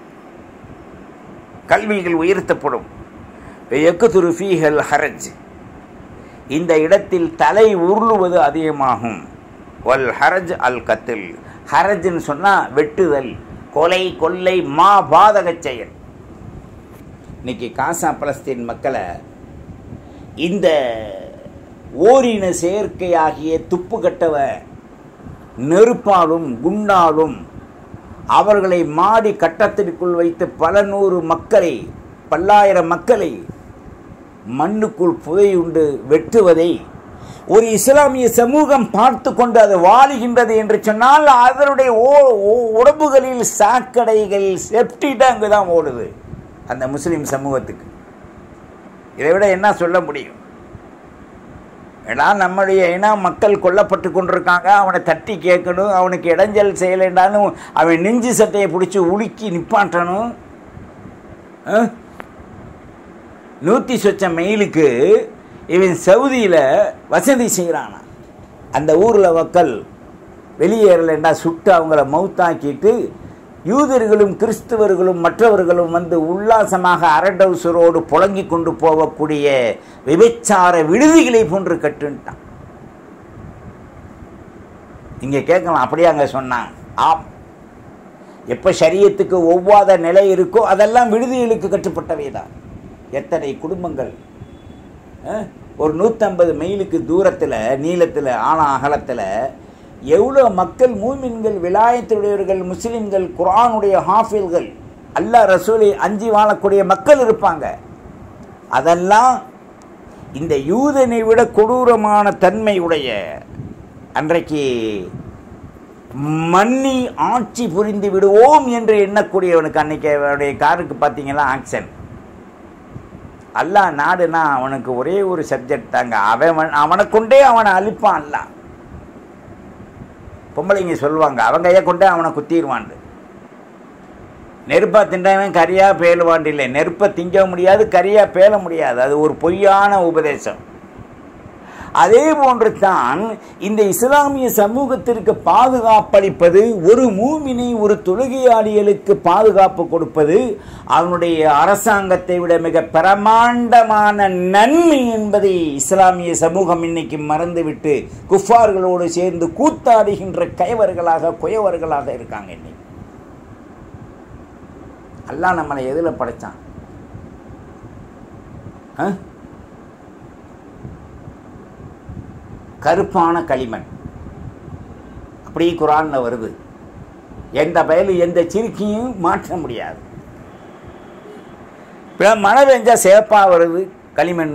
கல்விகள் உயர்த்தப்படும். யக்துரு ஃபீஹல் ஹரஜ், இந்த இடத்தில் தலை உருளுவது அதிகமாகும். வல் ஹரஜ் அல் கத்தில், ஹரஜ்னு சொன்னால் வெட்டுதல், கொலை கொள்ளை பாதக செயல். இன்னைக்கு காசா பலஸ்தீன் மக்களை இந்த ஓரின செயற்கையாகிய துப்பு கட்டவ நெருப்பாலும் குண்டாலும் அவர்களை மாடி கட்டத்திற்குள் வைத்து பல நூறு மக்களை, பல்லாயிரம் மக்களை மண்ணுக்குள் புதையுண்டு வெட்டுவதை ஒரு இஸ்லாமிய சமூகம் பார்த்து கொண்டு அது வாழுகின்றது என்று சொன்னால், அதனுடைய உடம்புகளில் சாக்கடைகள், செப்டி டேங்கு தான் ஓடுது அந்த முஸ்லீம் சமூகத்துக்கு. இதை விட என்ன சொல்ல முடியும்? ஏன்னா நம்முடைய மக்கள் கொல்லப்பட்டு கொண்டிருக்காங்க, அவனை தட்டி கேட்கணும், அவனுக்கு இடைஞ்சல் செய்யலைண்டாலும் அவன் நெஞ்சு சட்டையை பிடிச்சி உலுக்கி நிப்பாட்டணும். 100 சொச்சம் மைலுக்கு இவன் சவுதியில் வசதி செய்கிறானா. அந்த ஊரில் மக்கள் வெளியேறலைண்டா சுட்டு அவங்கள மவுத்தாக்கிட்டு யூதர்களும் கிறிஸ்துவர்களும் மற்றவர்களும் வந்து உல்லாசமாக அரடவுசரோடு புழங்கி கொண்டு போகக்கூடிய விபச்சார விடுதிகளை போன்று கட்டுன்ட்டான். இங்கே கேட்கலாம், அப்படியே அங்கே சொன்னான். ஆம், எப்போ சரியத்துக்கு ஒவ்வாத நிலை இருக்கோ அதெல்லாம் விடுதிகளுக்கு கட்டுப்பட்டவை தான். எத்தனை குடும்பங்கள் ஒரு 150 மைலுக்கு தூரத்தில், நீளத்தில், அகலத்தில் எவ்வளோ மக்கள் மூமின்கள், விலாயத்துடையவர்கள், முஸ்லிம்கள், குர்ஆனுடைய ஹாஃபில்கள், அல்லாஹ் ரசூலை அஞ்சி வாழக்கூடிய மக்கள் இருப்பாங்க. அதெல்லாம் இந்த யூதனை விட கொடூரமான தன்மையுடைய அன்றைக்கு மன்னி ஆட்சி புரிந்து விடுவோம் என்று எண்ணக்கூடியவனுக்கு அன்னைக்கு அவருடைய காருக்கு பார்த்தீங்கன்னா ஆக்சன். அல்லாஹ் நாடுனா அவனுக்கு ஒரே ஒரு சப்ஜெக்ட் தாங்க, அவனை கொண்டே அவனை அழிப்பான். அல்லாஹ் பொம்பளைங்க சொல்லுவாங்க, அவங்க கையை கொண்டே அவனை குத்திடுவாண்டு. நெருப்பா தின்றவன் கரியா பேலுவாண்டு இல்லை, நெருப்பை திங்க முடியாது, கரியா பேல முடியாது. அது ஒரு பொய்யான உபதேசம். அதே போன்று தான் இந்த இஸ்லாமிய சமூகத்திற்கு பாதுகாப்பளிப்பது, ஒரு மூமினை, ஒரு தொழுகையாளிகளுக்கு பாதுகாப்பு கொடுப்பது அவனுடைய அரசாங்கத்தை விட மிக பிரமாண்டமான நன்மை என்பதை இஸ்லாமிய சமூகம் இன்னைக்கு மறந்துவிட்டு குஃபார்களோடு சேர்ந்து கூத்தாடுகின்ற கயவர்களாக, குயவர்களாக இருக்காங்க. இன்னைக்கு அல்லாஹ் நம்மளை எதில் படைச்சான்? கருப்பான களிமண். அப்படி குர்ஆன்ல வருது. எந்த பயலும் எந்த சிறுக்கியும் மாற்ற முடியாது. மழை பெஞ்சா சேப்பா வருது களிமண்,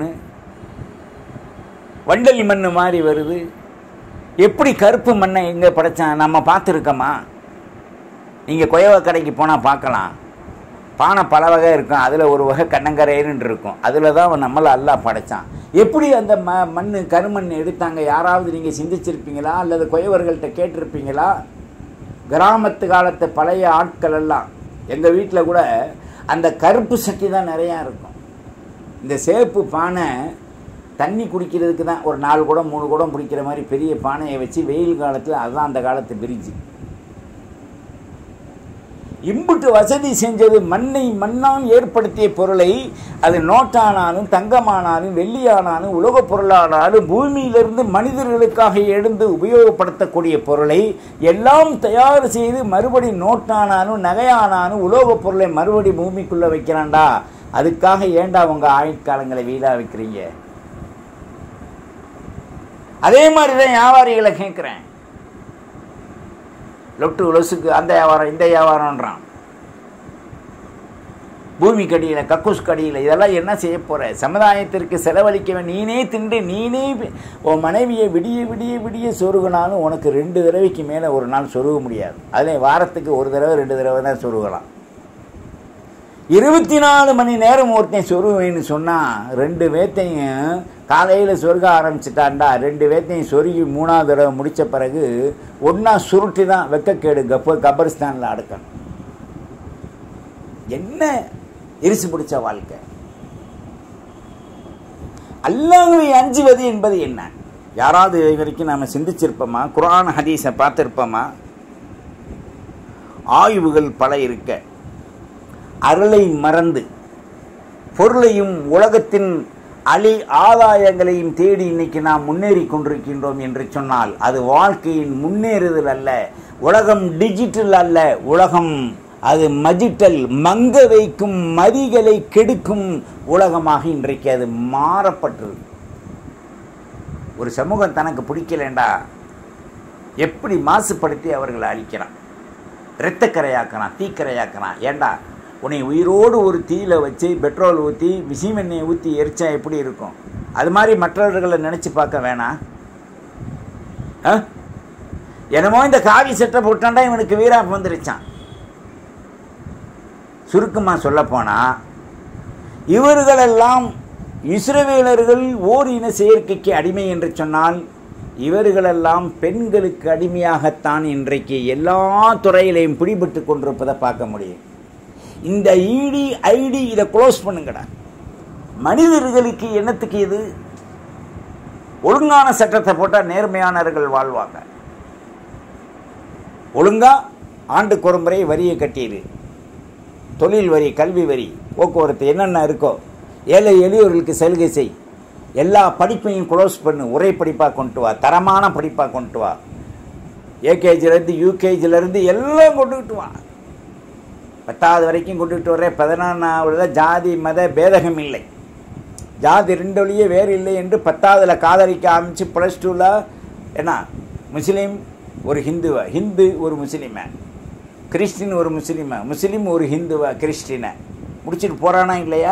வண்டல் மண் மாதிரி வருது. எப்படி கருப்பு மண்ணை எங்கே படைச்சான் நம்ம பார்த்துருக்கோமா? நீங்கள் கொயவ கடைக்கு போனால் பார்க்கலாம். பானை பல வகை இருக்கும், அதில் ஒரு வகை கண்ணங்கரைன்னு இருக்கும். அதில் தான் அவன் நம்மளை அல்லாஹ் படைத்தான். எப்படி அந்த மண் கருமண் எடுத்தாங்க? யாராவது நீங்கள் சிந்திச்சிருப்பீங்களா? அல்லது கொயவர்கள்ட்ட கேட்டிருப்பீங்களா? கிராமத்து காலத்து பழைய ஆட்கள் எல்லாம், எங்கள் வீட்டில் கூட அந்த கருப்பு சட்டி தான் நிறையா இருக்கும். இந்த சேப்பு பானை தண்ணி குடிக்கிறதுக்கு தான் ஒரு 4 குடம் 3 குடம் பிடிக்கிற மாதிரி பெரிய பானையை வச்சு வெயில் காலத்தில், அதுதான் அந்த காலத்து பிரிட்ஜு. இம்புட்டு வசதி செஞ்சது. மண்ணை மண்ணால் ஏற்படுத்திய பொருளை, அது நோட்டானாலும் தங்கமானாலும் வெள்ளியானாலும் உலகப் பொருளானாலும் பூமியிலிருந்து மனிதர்களுக்காக எழுந்து உபயோகப்படுத்தக்கூடிய பொருளை எல்லாம் தயார் செய்து மறுபடி நோட்டானாலும் நகையானாலும் உலோகப் பொருளை மறுபடி பூமிக்குள்ளே வைக்கிறான்டா. அதுக்காக ஏண்டா உங்கள் ஆயுட்காலங்களை வீணா வைக்கிறீங்க? அதே மாதிரி தான் வியாபாரிகளை கேட்குறேன். லொட்டு உலசுக்கு அந்த வியாபாரம் இந்த வியாபாரம்ன்றான். பூமி கடியில், கக்கூஸ் கடியில், இதெல்லாம் என்ன செய்ய போகிற? சமுதாயத்திற்கு செலவழிக்க நீனே தின்று நீனே உன் மனைவியை விடிய விடிய விடிய சொருகினாலும் உனக்கு 2 தடவைக்கு மேலே ஒரு நாள் சொருக முடியாது. அதில் வாரத்துக்கு 1 தடவை 2 தடவை தான் சொருகலாம். 24 மணி நேரம் ஒருத்தன் சொருவேன்னு சொன்னால் 2 பேர்த்தையும் காலையில் சொருக ஆரம்பிச்சிட்டான்டா. 2 பேர்த்தையும் சொருகி 3ஆவது தடவை முடித்த பிறகு ஒன்றா சுருட்டி தான் வெக்கக்கேடு கபரிஸ்தானில் அடக்கணும். என்ன எரிசு பிடிச்ச வாழ்க்கை! அல்லாஹ்வை அஞ்சுவது என்பது என்ன? யாராவது இது வரைக்கும் நாம் சிந்திச்சிருப்போமா? குர்ஆன் ஹதீஸை பார்த்துருப்போமா? ஆய்வுகள் பல இருக்க, அருளை மறந்து பொருளையும் உலகத்தின் ஆதாயங்களையும் தேடி இன்னைக்கு நாம் முன்னேறி கொண்டிருக்கின்றோம் என்று சொன்னால் அது வாழ்க்கையின் முன்னேறுதல் அல்ல. உலகம் டிஜிட்டல் அல்ல, உலகம் அது மஜிட்டல், மங்க வைக்கும், மதிகளை கெடுக்கும் உலகமாக இன்றைக்கு அது மாறப்பட்டது. ஒரு சமூகம் தனக்கு பிடிக்கலேண்டா எப்படி மாசுபடுத்தி அவர்களை அழிக்கிறான், இரத்தக்கரையாக்கிறான், தீக்கரையாக்கிறான். ஏண்டா உன்னை உயிரோடு ஒரு தீயில வச்சு பெட்ரோல் ஊற்றி விசிமெண்ணெயை ஊற்றி எரிச்சா எப்படி இருக்கும்? அது மாதிரி மற்றவர்களை நினச்சி பார்க்க வேணாம். என்னமோ இந்த காவி சட்டை போட்டாண்டா இவனுக்கு வீராப்பு வந்துருச்சான். சுருக்கமாக சொல்லப்போனால் இவர்களெல்லாம் இஸ்ரவேலர்கள் ஓர் இன செயற்கைக்கு அடிமை என்று சொன்னால் இவர்களெல்லாம் பெண்களுக்கு அடிமையாகத்தான் இன்றைக்கு எல்லா துறையிலையும் பிடிபட்டு கொண்டிருப்பதை பார்க்க முடியும். இந்த இடி ஐடி இதை க்ளோஸ் பண்ணுங்கடா. மனிதர்களுக்கு என்னத்துக்கு இது? ஒழுங்கான சட்டத்தை போட்டால் நேர்மையானவர்கள் வாழ்வாங்க. ஒழுங்கா ஆண்டுக்கு ஒரு முறை வரியை கட்டிடு. தொழில் வரி, கல்வி வரி, போக்குவரத்து என்னென்ன இருக்கோ ஏழை எளியோர்களுக்கு சலுகை செய். எல்லா படிப்பையும் க்ளோஸ் பண்ணு. ஒரே படிப்பாக கொண்டு வா, தரமான படிப்பாக கொண்டு வா. ஏகேஜிலேருந்து யூகேஜிலேருந்து எல்லாம் கொண்டுக்கிட்டு வா. 10வது வரைக்கும் கொண்டுகிட்டு வர்றேன். 11வது ஜாதி மத பேதகம் இல்லை, ஜாதி 2 வழியே வேறு இல்லை என்று 10வதுல காதலிக்க ஆரம்பித்து +2ல் என்ன முஸ்லீம் ஒரு ஹிந்துவா, ஹிந்து ஒரு முஸ்லீமை, கிறிஸ்டின் ஒரு முஸ்லீமை, முஸ்லீம் ஒரு ஹிந்துவா கிறிஸ்டினை முடிச்சுட்டு போகிறானா இல்லையா?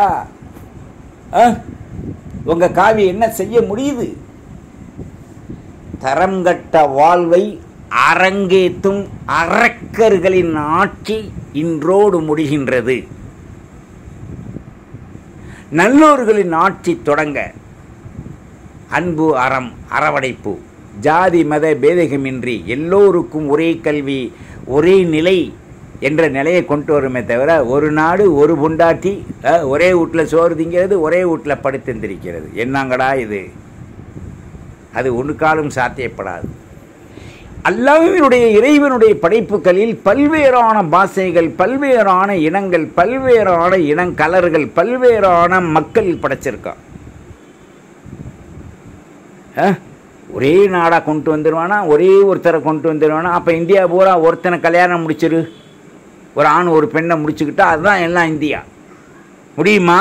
உங்கள் காவி என்ன செய்ய முடியுது? தரங்கட்ட வாழ்வை அரங்கேற்றும் அரக்கர்களின் ஆட்சி இன்றோடு முடிகின்றது. நல்லோர்களின் ஆட்சி தொடங்க அன்பு, அறம், அரவணைப்பு, ஜாதி மத பேதகமின்றி எல்லோருக்கும் ஒரே கல்வி, ஒரே நிலை என்ற நிலையை கொண்டு வருமே தவிர ஒரு நாடு ஒரு பொண்டாட்டி ஒரே வீட்டில் சோறு திங்கிறது, ஒரே வீட்டில் படுத்திருந்திருக்கிறது. என்னங்கடா இது? அது ஒன்று காலம் சாத்தியப்படாது. அல்லாஹ்வினுடைய இறைவனுடைய படைப்புகளில் பல்வேறான பாஷைகள், பல்வேறான இனங்கள், பல்வேறான இனங்கலர்கள், பல்வேறான மக்கள் படைச்சிருக்கான். ஒரே நாடாக கொண்டு வந்துடுவானா, ஒரே ஒருத்தரை கொண்டு வந்துடுவானா? அப்போ இந்தியா பூரா ஒருத்தனை கல்யாணம் முடிச்சிரு, ஒரு ஆண் ஒரு பெண்ணை முடிச்சுக்கிட்டா அதுதான் எல்லாம் இந்தியா. முடியுமா?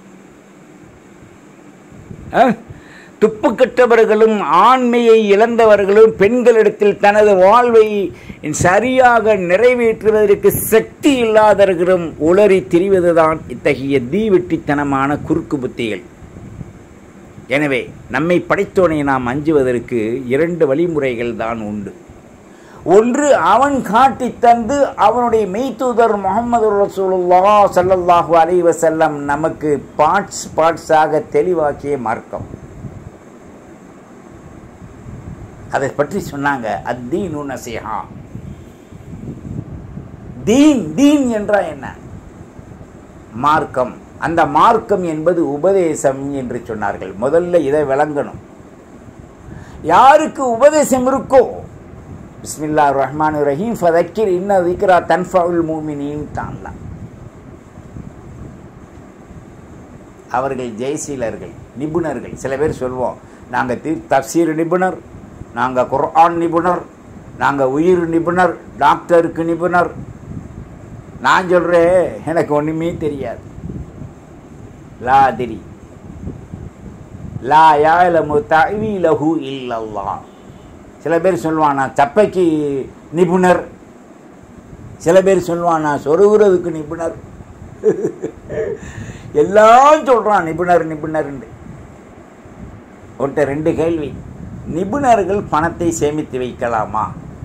துப்புக்கட்டவர்களும் ஆண்மையை இழந்தவர்களும் பெண்களிடத்தில் தனது வாழ்வை சரியாக நிறைவேற்றுவதற்கு சக்தி இல்லாதவர்களும் உளறி திரிவதுதான் இத்தகைய தீவெட்டித்தனமான குறுக்கு புத்திகள். எனவே நம்மை படைத்தோனை நாம் அஞ்சுவதற்கு 2 வழிமுறைகள் தான் உண்டு. ஒன்று, அவன் காட்டி தந்து அவனுடைய மெய்தூதர் முஹம்மது ரசூலுல்லாஹ் ஸல்லல்லாஹு அலைஹி வஸல்லம் நமக்கு பார்ட்ஸாக தெளிவாக்கிய மார்க்கம். அதை பற்றி சொன்னாங்க, அத்தீனு நஸீஹா. தீன் என்றால் என்ன? மார்க்கம். அந்த மார்க்கம் என்பது உபதேசம் என்று சொன்னார்கள். முதல்ல இதை விளங்கணும். யாருக்கு உபதேசம் இருக்கோ, பிஸ்மில்லாஹிர் ரஹ்மானிர் ரஹீம், ஃபதக்கிர் இன்ன திக்ரா தன்ஃபஉல் முஃமினீன் தான்லாம். அவர்கள் ஜெயசீலர்கள், நிபுணர்கள். சில பேர் சொல்வோம், நாங்கள் தஃப்சீர் நிபுணர், நாங்கள் குர்ஆன் நிபுணர், நாங்கள் உயிர் நிபுணர், டாக்டருக்கு நிபுணர். நான் சொல்கிறேன், எனக்கு ஒன்றுமே தெரியாது. லா அதிரி லா யஅலமு தஅவீலஹு இல்லல்லாஹ். சில பேர் சொல்லுவான் நான் சப்பைக்கு நிபுணர், சில பேர் சொல்லுவான் நான் சொருகுறதுக்கு நிபுணர். எல்லாம் சொல்கிறான் நிபுணர்ன்னு. ஒருத்த 2 கேள்வி. நிபுணர்கள் பணத்தை சேமித்து வைக்கலாமா?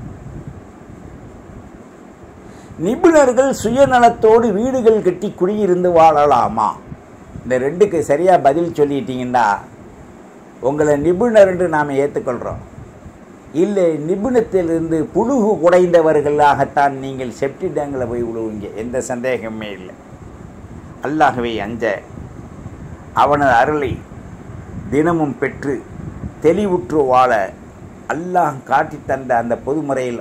நிபுணர்கள் சுயநலத்தோடு வீடுகள் கட்டி குடியிருந்து வாழலாமா? இந்த 2க்கு சரியாக பதில் சொல்லிட்டீங்கன்னா உங்களை நிபுணர் என்று நாம் ஏற்றுக்கொள்கிறோம். இல்லை, நிபுணத்திலிருந்து புழுகு குடைந்தவர்களாகத்தான் நீங்கள் செப்டி டேங்கில் போய் விழுவீங்க, எந்த சந்தேகமே இல்லை. அல்லாஹ்வை அஞ்ச, அவனது அருளை தினமும் பெற்று தெளிவுற்று வாழ அல்லாஹ் காட்டி தந்த அந்த பொதுமுறையில்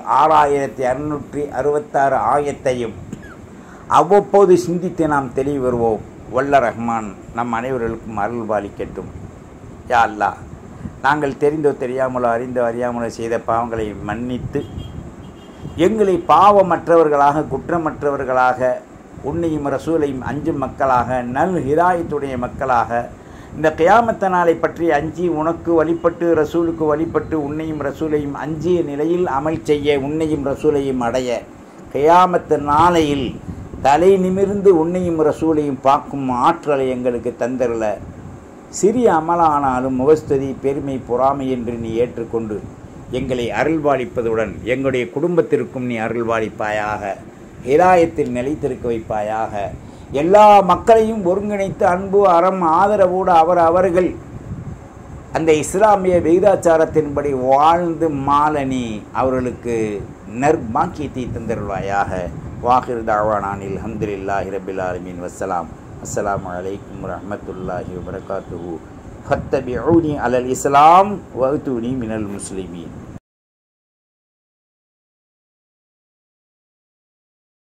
6666 ஆயத்தையும் அவ்வப்போது சிந்தித்து நாம் தெளிவு வருவோம். வல்ல ரஹ்மான் நம் அனைவர்களுக்கும் அருள் பாலிக்கட்டும். யா அல்லாஹ், நாங்கள் தெரிந்தோ தெரியாமலோ அறிந்தோ அறியாமலோ செய்த பாவங்களை மன்னித்து எங்களை பாவமற்றவர்களாக, குற்றமற்றவர்களாக, உன்னையும் ரசூலையும் அஞ்சும் மக்களாக, நல் ஹிதாயத்துடைய மக்களாக, இந்த கியாமத்த நாளை பற்றி அஞ்சி உனக்கு வழிபட்டு ரசூலுக்கு வழிபட்டு உன்னையும் ரசூலையும் அஞ்சிய நிலையில் அமல் செய்ய, உன்னையும் ரசூலையும் அடைய, கியாமத்த நாளையில் தலை நிமிர்ந்து உன்னையும் ரசூலையும் பார்க்கும் ஆற்றலை எங்களுக்கு தந்தருள. சிறிய அமலானாலும் முகஸ்துதி, பெருமை, பொறாமை என்று நீ ஏற்றுக்கொண்டு எங்களை அருள்வாளிப்பதுடன் எங்களுடைய குடும்பத்திற்கும் நீ அருள்வாளிப்பாயாக. ஹிதாயத்தில் நிலைத்திருக்க வைப்பாயாக. எல்லா மக்களையும் ஒருங்கிணைத்து அன்பு, அறம், ஆதரவோடு அவர்கள் அந்த இஸ்லாமிய விகிதாச்சாரத்தின்படி வாழ்ந்து மாலனி அவர்களுக்கு நற்பாக்கியத்தை தந்தருள்வாயாக. வாஹிர் தாவானானில் அல்ஹம்துலில்லாஹி ரப்பில் ஆலமீன். வஸ்ஸலாம். அஸ்ஸலாமு அலைக்கும் வரஹ்மத்துல்லாஹி வபரகாத்துஹு. ஃபத்தபிஊனி அலல் இஸ்லாம் வஅதூனி மினல் முஸ்லிமீன்.